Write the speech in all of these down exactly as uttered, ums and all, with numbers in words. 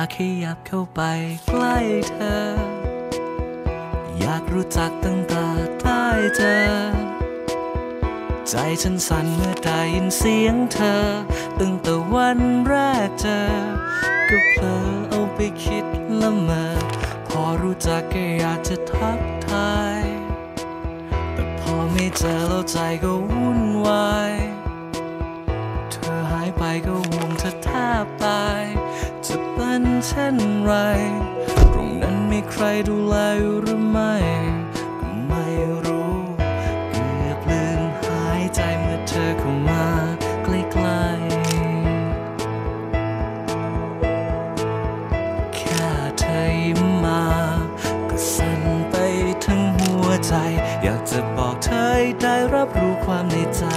ากขยับเข้าไปใกล้เธออยากรู้จักตั้งแต่ได้เจอใจฉันสั่นเมื่อได้ยินเสียงเธอตั้งแต่วันแรกเจอก็เผลอเอาไปคิดละเมอพอรู้จักก็อยากจะทักทายแต่พอไม่เจอแล้วใจก็วุ่นวายเธอหายไปก็ห่วงเธอแทบตายจะเป็นเช่นไรตรงนั้นมีใครดูแลอยู่หรือไม่ก็ไม่รู้เกือบลืมหายใจเมื่อเธอเข้ามาใกล้ๆแค่เธอยิ้มมาก็สั่นไปทั้งหัวใจอยากจะบอกเธอให้ได้รับรู้ความในใจ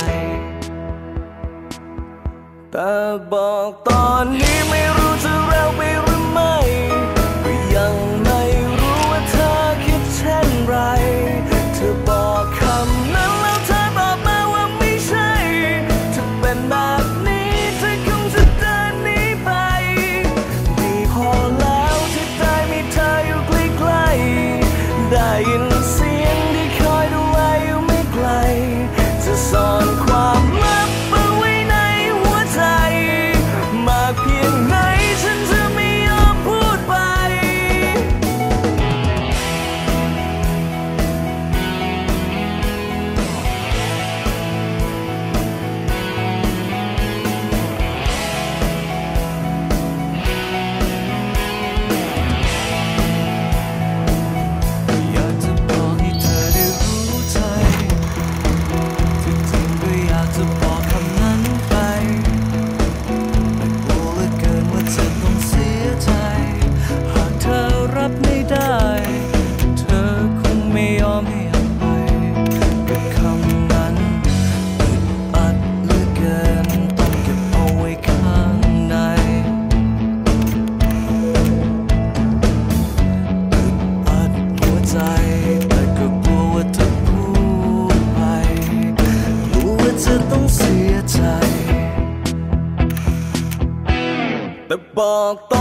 แต่บอกตอนนี้ไม่รู้จะเร็วไปหรือไม่ก็ยังไม่รู้ว่าเธอคิดเช่นไรเธอบอกคำนั้นแล้วเธอตอบมาว่าไม่ใช่ถ้าเป็นแบบนี้เธอคงจะเดินหนีไปดีพอแล้วที่ได้มีเธออยู่ใกล้ๆได้ยินเสียงที่คอยดูแลอยู่ไม่ไกลจะซ่อนความลับเพียงไหนฉันจะไม่ยอมพูดไปอยากจะบอกให้เธอได้รู้ใจที่จริงก็อยากจะบอกคำนั้นไปจะต้องเสียใจหากเธอรับไม่ได้เธอคงไม่ยอมให้อภัยกับคำนั้นอึดอัดเหลือเกินต้องเก็บเอาไว้ข้างในอึดอัดหัวใจแต่ก็กลัวว่าจะพูดไปกลัวว่าจะต้องเสียใจแต่บอกต